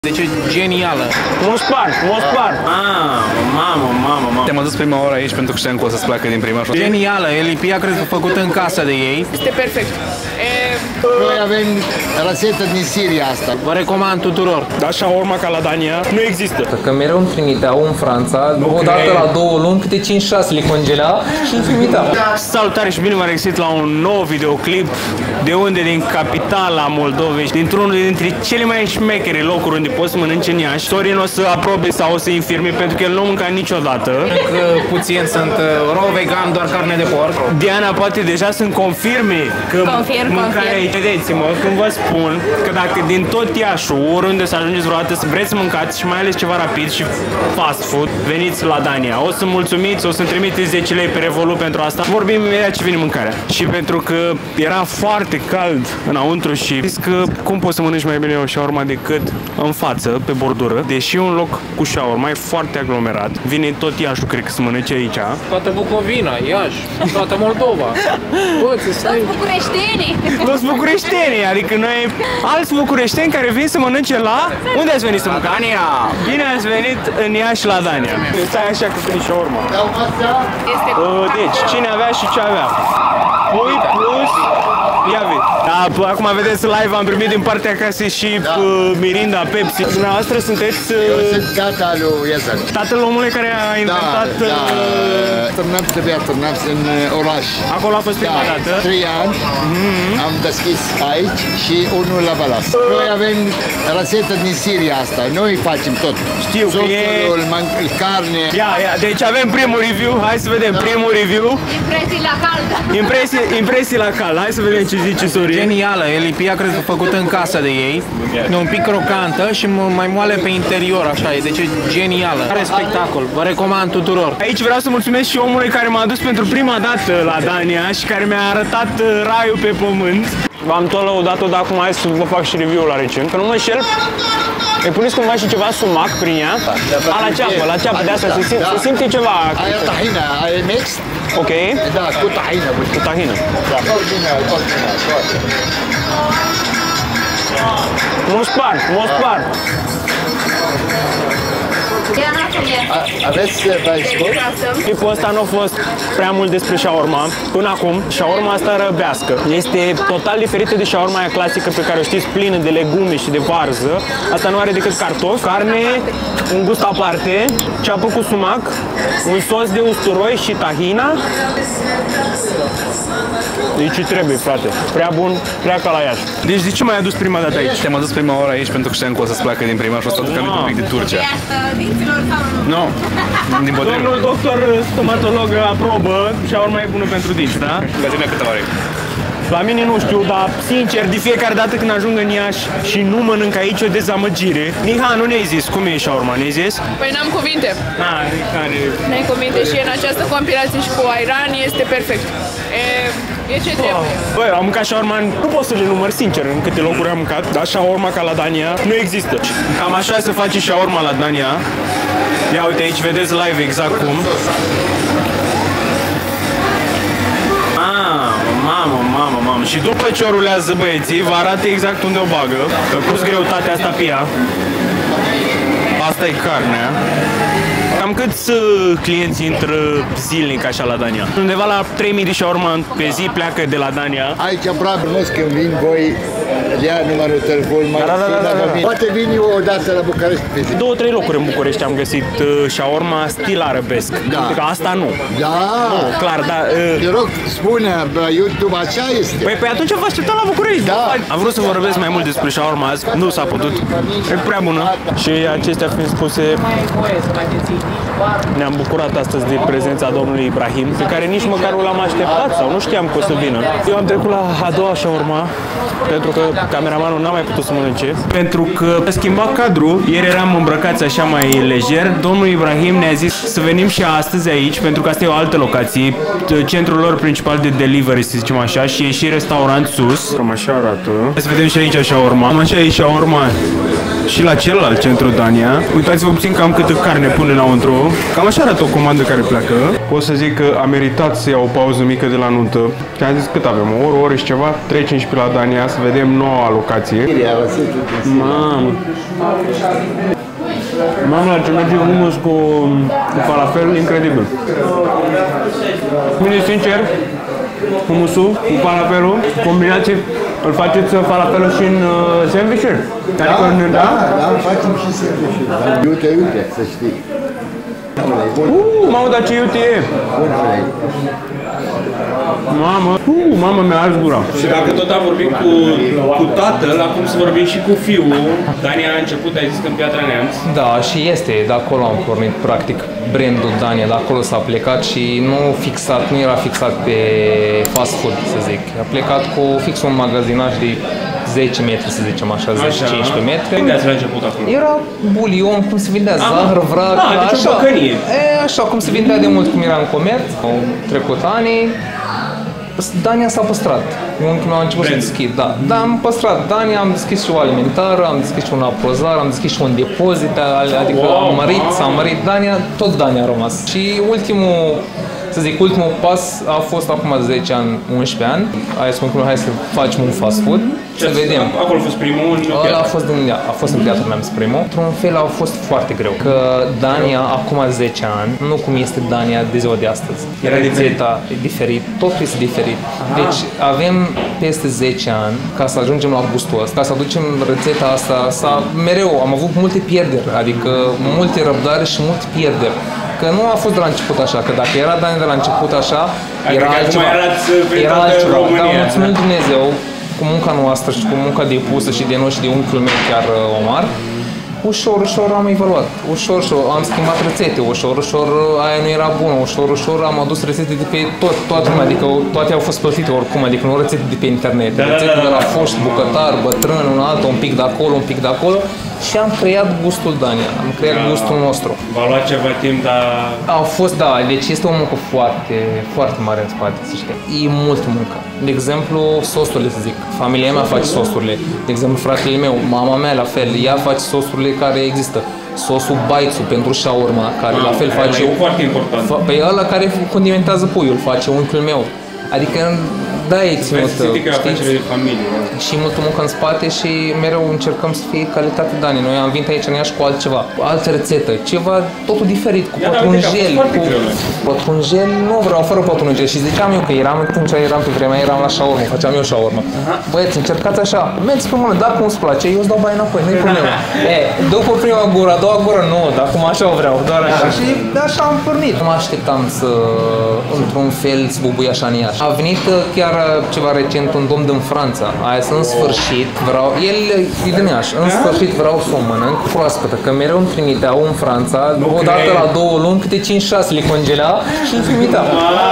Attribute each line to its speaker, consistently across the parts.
Speaker 1: Deci e genială.
Speaker 2: Mă spart. Mamă.
Speaker 1: Te-am adus prima oară aici pentru că știam că o să-ți placă din prima. Genială, Elipia cred că făcută în casa de ei.
Speaker 3: Este perfect.
Speaker 4: Noi avem rețetă din Siria asta.
Speaker 1: Vă recomand tuturor.
Speaker 2: Dar shawarma ca la Dania nu există.
Speaker 5: Că mereu îmi trimiteau în Franța, odată la 2 luni, câte 5-6 le congela și îmi trimiteau.
Speaker 2: Salutare și bine v-am regăsit la un nou videoclip. De unde? Din capitala Moldovei, dintr-unul dintre cele mai șmechere locuri unde poți să mănânci în Iași. Sorin o să aprobe sau o să infirme pentru că el nu mânca niciodată.
Speaker 1: Că puțin sunt raw vegan, doar carne de porc.
Speaker 2: Diana poate deja să-mi confirme că mâncarea aici. Vedeți-mă, când vă spun că dacă din tot Iașul, oriunde să ajungeți vreodată să vreți să mâncați și mai ales ceva rapid și fast food, veniți la Dania. O să mulțumiți, o să-mi trimiteți 10 lei pe Revolut pentru asta. Vorbim imediat ce vine mâncarea. Și pentru că era foarte cald înăuntru și zis că cum poți să mănânci mai bine o shawarma decât în față, pe bordură, deși un loc cu shawarma e foarte aglomerat. Vine tot Iașul, cred că să mănânce aici.
Speaker 1: Toată Bucovina, Iași, toată Moldova.
Speaker 3: Toți bucureștenii.
Speaker 2: Toți bucureștenii, adică noi alți bucureșteni care vin să mănânce la... Unde ați venit să mâncați?
Speaker 1: Dania.
Speaker 2: Bine ați venit în Iași la Dania. Stai așa că veni shawarma.
Speaker 3: Este
Speaker 2: Deci, cine avea și ce avea? Pui plus... Ia vezi. Da, acum vedeți live, am primit din partea casei și Mirinda, Pepsi. Dumneavoastră sunteți...
Speaker 4: Eu sunt tata lui Iezan.
Speaker 2: Tatăl omului care a inventat...
Speaker 4: Trebuia turnat în oraș.
Speaker 2: Acolo a fost prima dată.
Speaker 4: 3 ani am deschis aici și unul la Balas. Noi avem rețetă din Siria asta. Noi facem tot.
Speaker 2: Știu că e...
Speaker 4: carne.
Speaker 2: Ia, deci avem primul review. Hai să vedem primul review.
Speaker 3: impresii la cald.
Speaker 2: Impresii la cald. Hai să vedem ce zice Sorin.
Speaker 1: Genială, Elipia cred că făcută în casa de ei. E un pic crocantă și mai moale pe interior, așa e. Deci e genială. Are spectacol. Vă recomand tuturor.
Speaker 2: Aici vreau să mulțumesc și omului care m-a dus pentru prima dată la Dania și care mi-a arătat raiul pe pământ. V-am tot lăudat-o, dar acum hai să vă fac și review-ul la recent. Că nu mă înșel, îi puneți cumva și ceva sumac prin ea. La ceapă, de asta se simte ceva.
Speaker 4: Aia tahina, aia mixed.
Speaker 2: Ok.
Speaker 4: Da, cu tahina.
Speaker 2: Cu tahină.
Speaker 4: Da, original.
Speaker 2: Mă spart.
Speaker 4: Aveți Facebook?
Speaker 2: Clipul ăsta nu a fost prea mult despre shawarma. Până acum, shawarma asta răbească. Este total diferită de shawarma aia clasică pe care o știți, plină de legume și de varză. Asta nu are decât cartofi, carne, un gust aparte, ceapă cu sumac, un sos de usturoi și tahina. Deci ce trebuie, frate. Prea bun, pleacă la Iași. Deci de ce m-ai adus prima dată aici?
Speaker 1: Te-am adus prima oară aici pentru că știam că o să-ți placă din prima și o să aduc aminte un pic de Turcia.
Speaker 2: Nu.
Speaker 1: Din potrivă.
Speaker 2: Domnul doctor stomatolog aprobă, shawarma e bună pentru dinți, da?
Speaker 1: La tine câte ore?
Speaker 2: La mine nu știu, dar sincer, de fiecare dată când ajung în Iași și nu mănânc aici, o dezamăgire. Niha, nu ne-ai zis cum e shawarma, ne-ai zis?
Speaker 3: Păi n-am cuvinte.
Speaker 2: Care...
Speaker 3: N-ai cuvinte și în această compilație și cu Airan este perfect. E ce trebuie.
Speaker 2: Băi, am mâncat shawarma, nu pot să le număr sincer în câte locuri am mâncat, dar shawarma ca la Dania nu există. Cam așa se face shawarma la Dania. Ia uite aici, vedeți live exact cum. Mamă. Și după ce o rulează băieții, vă arată exact unde o bagă. Că pus greutatea asta pe ea. Asta e carnea. Cam câți clienți intră zilnic așa la Dania? Undeva la 3000 de shawarma pe zi pleacă de la Dania.
Speaker 4: Aici aproape nu când vin voi, ia numărul telefon, Poate vin eu o dată la București pe zi.
Speaker 2: 2-3 locuri în București am găsit shawarma stil arabesc.
Speaker 4: Da.
Speaker 2: Că asta nu.
Speaker 4: Da.
Speaker 2: Nu, clar, da.
Speaker 4: Te rog, spune, YouTube așa este.
Speaker 2: Păi atunci vă așteptam la București.
Speaker 4: Da.
Speaker 2: Am vrut să vorbesc mai mult despre shawarma azi, nu s-a putut. E prea bună. Și acestea fiind spuse, ne-am bucurat astăzi de prezența domnului Ibrahim, pe care nici măcar nu l-am așteptat sau nu știam că o să vină. Eu am trecut la a doua shawarma, pentru că cameramanul n-a mai putut să mănânce. Pentru că a schimbat cadrul, ieri eram îmbrăcați așa mai lejer. Domnul Ibrahim ne-a zis să venim și astăzi aici, pentru că asta e o altă locație, centrul lor principal de delivery, să zicem așa, și e și restaurant sus. Cam așa arată. Hai să vedem și aici shawarma. Am așa e shawarma și la celălalt centru Dania. Uitați-vă puțin cam câtă carne pune înăuntru. Cam așa arată o comandă care pleacă. Pot să zic că a meritat să iau o pauză mică de la nuntă. Și am zis cât avem? O oră și ceva? 3-15 la Dania, să vedem noua locație. Mamă! Mamă, ce merge humus cu falafel, incredibil. Mine, sincer, humusul cu falafelul, combinație, îl faceți falafelul și în sandwich-uri?
Speaker 4: Da, îl facem și sandwich-uri. Iute, să știi.
Speaker 2: Mamă, dar ce iute e! Mamă, mi-a ars gura.
Speaker 6: Și dacă tot am vorbit cu tatăl, acum să vorbim și cu fiul. Dania a început, ai zis că în Piatra Neamț.
Speaker 5: Da, și este, de acolo am pornit practic brandul Dania, de acolo s-a plecat și nu era fixat pe fast food, să zic. A plecat cu fix un magazinaj de 10 metri, să zicem așa, 10-15 metri.
Speaker 6: Unde ați început acolo?
Speaker 5: Era bulion, cum se vindea, zahăr, vrac,
Speaker 6: deci o băcănie.
Speaker 5: Așa cum se vindea de mult, cum era în comerț. Au trecut ani, Dania s-a păstrat. Unchiul meu a început să deschid, da. Dar am păstrat Dania, am deschis și o alimentară, am deschis și un aprozar, am deschis și un depozit, adică s-a mărit Dania, tot Dania a rămas. Și ultimul pas a fost acum 10 ani, 11 ani. Hai spun că hai să facem un fast food, să vedem.
Speaker 6: Acolo a fost primul în Piatra.
Speaker 5: A fost în Piatra Neamț primul. Într-un fel a fost foarte greu. Că Dania, acum 10 ani, nu cum este Dania de ziua de astăzi. Era rețeta diferit, totul este diferit. Deci avem peste 10 ani ca să ajungem la gustul ăsta, ca să aducem rețeta asta, mereu am avut multe pierderi, adică multe răbdare și multe pierderi. Că nu a fost de la început așa, că dacă era Dania de la început așa, era altceva. Dar mulțumim Dumnezeu cu munca noastră și cu munca depusă și de noi și de unchiul meu chiar Omar, ușor am evaluat, ușor am schimbat rețete, ușor aia nu era bună, ușor am adus rețete de pe toată lumea, adică toate au fost plătite oricum, adică nu rețete de pe internet, rețete de la foști, bucătar, bătrân, un altul, un pic de acolo, un pic de acolo. Și am creat gustul Dania, am creat gustul nostru.
Speaker 6: V-a luat ceva timp, dar...
Speaker 5: A fost, da, deci este o muncă foarte, foarte mare în spate, să știi. E multă muncă. De exemplu, sosurile, să zic. Familia mea face sosurile. De exemplu, fratele meu, mama mea la fel, ea face sosurile care există. Sosul baitsu pentru shawarma, care la fel face...
Speaker 6: E foarte important.
Speaker 5: Pe ăla care condimentează puiul, face unchiul meu. Adică, da, e ținut, și multă muncă în spate și mereu încercăm să fie calitate Dania. Noi am venit aici în Iași cu altceva, cu altă rețetă, ceva totul diferit, cu pătrunjel, nu vreau fără pătrunjel și ziceam eu că eram pe vremea, eram la shawarma, făceam eu shawarma. Băieți, încercați așa, mergeți pe mână, dacă nu-ți place, eu îți dau bani înapoi, nu-i problemă. După prima gură, a doua gură, nu, dar acum așa o vreau, doar așa. Și așa am pornit. Nu mă așteptam să, într-un fel, să bubui așa în Iași. A venit chiar ceva recent un domn din Franța. Aia în sfârșit el e din Iași, în sfârșit vreau să o mănânc proaspătă, că mereu îmi trimiteau în Franța, odată la 2 luni, câte 5-6 le congela și îmi trimiteau.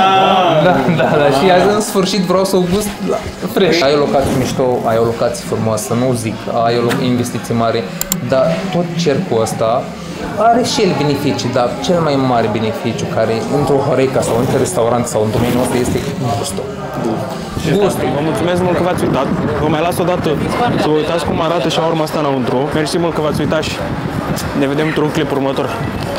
Speaker 5: Da, și azi în sfârșit vreau să o gust fresh. Ai o locație mișto, ai o locație frumoasă, nu zic, ai o investiție mare, dar tot cercul ăsta are și el beneficii, dar cel mai mare beneficiu care într-o Horeca sau într-un restaurant sau în domeniul ăsta este gustul.
Speaker 2: Vă mulțumesc mult că v-ați uitat. Vă mai las o dată să vă uitați cum arată shawarma asta înăuntru. Mersi mult că v-ați uitat și ne vedem într-un clip următor.